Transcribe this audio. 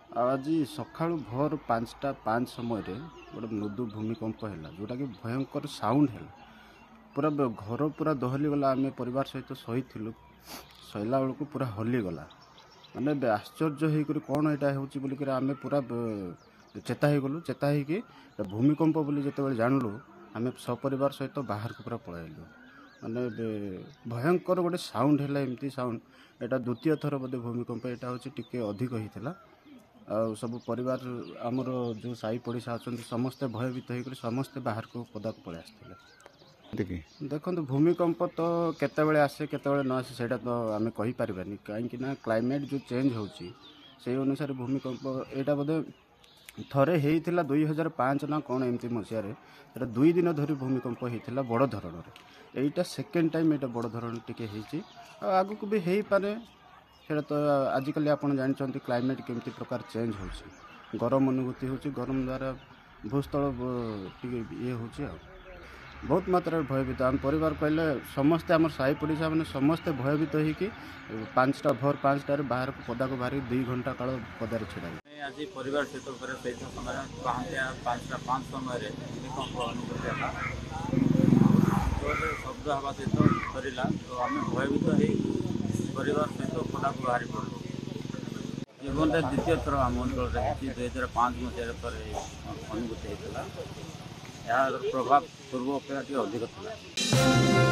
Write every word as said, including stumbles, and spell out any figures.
आज सका भोर पाँचटा पाँच समय गोटे मृदु भूमिकंप है जोटा कि भयंकर साउंड है पूरा घर पूरा दहली गला आम परिवार सहित शही शैला बेलू पूरा हलीगला माने आश्चर्य होकर कौन यहाँ हो आम पूरा चेता हो गलु चेता हो भूमिकंप बोली जिते जानलु आम सपरिवार सहित बाहर को पूरा पलैलु माने भयंकर गोटे साउंड है एमती साउंड यहाँ द्वितीय थर बोधे भूमिकंप यहाँ हूँ टी अधिक होता आ सब परिवार आमर जो साई पड़िशा अच्छा समस्ते भयभीत होकर समस्ते बाहर को पदा को पलि आसते देखो भूमिकंप तो केतबेले आसे केतबेले न आसे सेटा तो आम कहीपर कहीं क्लाइमेट जो चेंज होची से अनुसार भूमिकंप यहाँ बोधे थरे होता दुई हजार पाँच ना कौन एमती मसीह दुई दिन धरी भूमिकंप होता बड़ धरण यहाँ सेकेंड टाइम यहाँ बड़ धरण टी आग को भी हो पारे सेटा तो आजिकल आप जानते क्लाइमेट केमती प्रकार चेंज हो गरम अनुभूति हो गरम द्वारा भूस्थल ये हो बहुत मात्रा भयभीत आम परिवार कहले समस्ते आम साई पड़िशा मैंने समस्ते भयभीत होगी पाँचटा भोर पाँचटार बाहर पदा को बाहर दुई घंटा काल पदार छड़ा आज परिवार सहित समय पहांतिया पाँचटा पाँच समय भूमिकंप अनुभूति शब्द हवा सहित सरीला तो आम भयभीत हो परिवार सहित पदा को बाहरी पड़ू जीवन द्वितीय थर आम अंचल दुई हजार पाँच मसीह अनुभूति होता यार प्रभाव पूर्व अपेक्षा अधिक था।